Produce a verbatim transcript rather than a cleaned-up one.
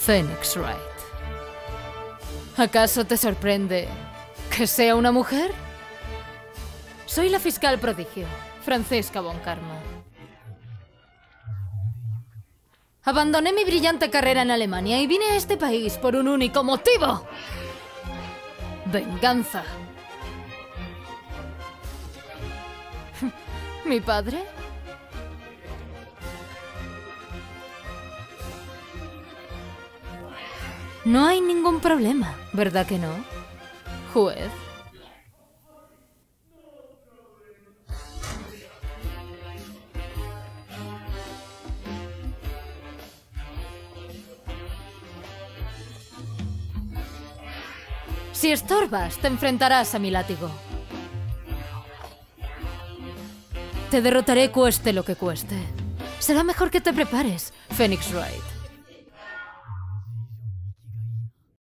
Phoenix Wright. ¿Acaso te sorprende que sea una mujer? Soy la fiscal prodigio, Francesca von Karma. Abandoné mi brillante carrera en Alemania y vine a este país por un único motivo. Venganza. ¿Mi padre? No hay ningún problema, ¿verdad que no, juez? Si estorbas, te enfrentarás a mi látigo. Te derrotaré cueste lo que cueste. Será mejor que te prepares, Phoenix Wright.